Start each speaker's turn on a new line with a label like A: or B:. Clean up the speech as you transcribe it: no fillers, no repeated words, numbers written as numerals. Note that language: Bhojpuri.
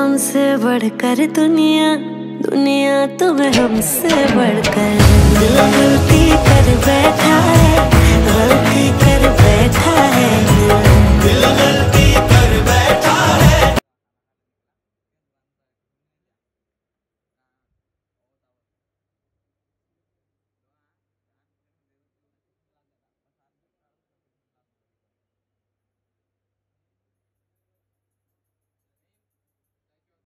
A: हमसे बढ़कर दुनिया, दुनिया तुम्हें हमसे बढ़कर। दिल गलती कर